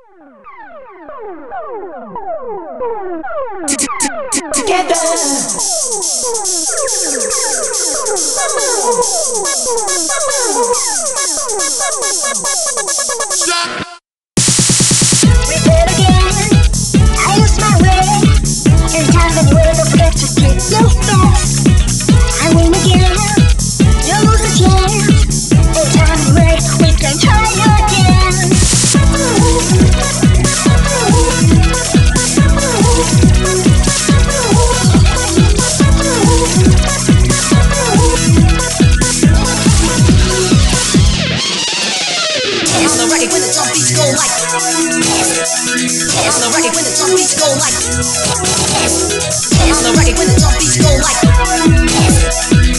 Together. We did again. I lost my way. Every time that you don't forget to get your best. I win again. You lose a chance. Every time you break, we can try again. Dance on the record when the drum beats go like. Dance on the record when the drum beats go like. Dance on the record when the drum beats go like.